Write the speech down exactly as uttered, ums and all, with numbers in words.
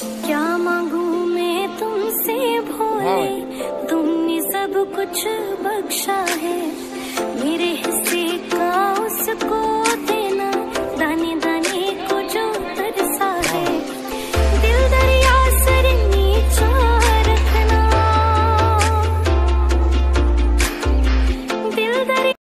क्या मांगू मैं तुमसे भोले, तुमने सब कुछ बख्शा है, मेरे हिस्से का उसको